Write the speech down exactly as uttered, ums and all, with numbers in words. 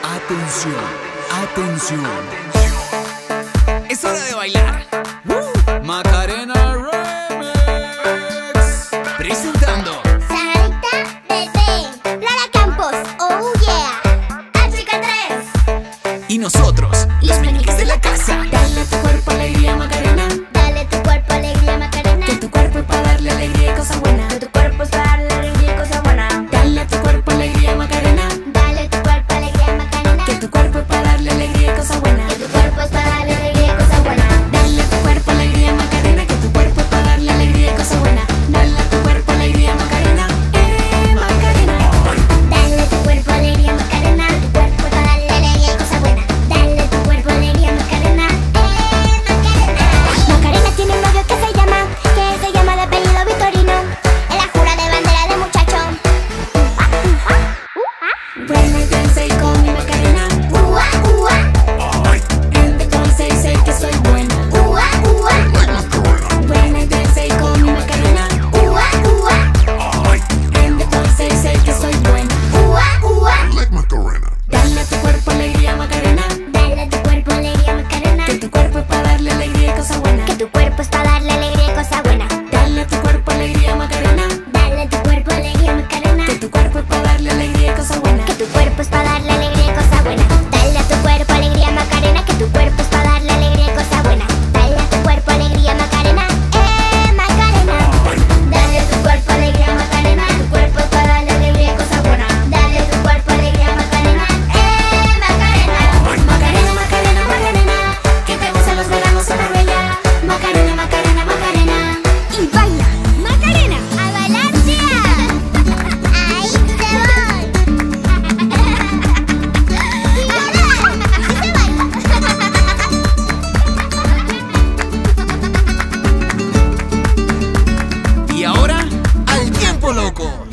Atención, atención. Es hora de bailar. ¡Woo! Macarena Remix. Presentando Sarita Bebé, Lara Campos, oh yeah, H tres. y nosotros, los meñiques de la casa. Dale a tu cuerpo alegría, Macarena. Dale tu cuerpo alegría, Macarena. Que tu cuerpo es para darle alegría y cosas buenas. Que tu cuerpo es para darle alegría y cosas buenas. Dale a tu cuerpo alegría, Macarena. Dale tu cuerpo alegría, Macarena. Que tu cuerpo es para darle alegría y cosas buenas. Que tu cuerpo es para darle alegría y cosas buenas. Dale a tu cuerpo alegría, Macarena. Que tu cuerpo es para darle alegría y cosas buenas. Dale a tu cuerpo alegría, Macarena. Eh, Macarena. Dale tu cuerpo alegría, Macarena. Tu cuerpo es para darle alegría y cosas buenas. Dale tu cuerpo alegría, Macarena. Eh, Macarena. Macarena tiene un novio que se llama, que se llama de apellido Victorino. Él la jura de bandera de muchacho. Buena y danza y con mi Macarena. Ua, ua, Entonces sé que soy buena. ua, ua, Buena y danza y con mi Macarena. ua, ua, Entonces sé que soy buena. ua, ua. Dale a tu cuerpo alegría, Macarena. Dale tu cuerpo alegría, Macarena. Que tu cuerpo es para darle alegría y cosas buenas. Que tu cuerpo es para darle alegría y cosas buenas. Dale a tu cuerpo alegría, Macarena. Dale tu cuerpo alegría, Macarena. Que tu cuerpo es para darle alegría y cosas buenas. Que tu cuerpo es para darle alegría y cosas buenas. Dale a tu cuerpo alegría, Macarena. Que tu cuerpo es para darle alegría y cosas buenas. Dale a tu cuerpo alegría, Macarena. Eh, Macarena. Dale a tu cuerpo alegría, Macarena. Tu cuerpo es para darle alegría y cosas buenas. Dale a tu cuerpo alegría, Macarena. Eh, Macarena. Macarena, Macarena, Macarena. Que te gustan los veranos en Marbella. Macarena, Macarena, Macarena. Y baila, Macarena. A bailar ya. Ahí te voy. Y baila, así se baila. Y ahora, al tiempo loco.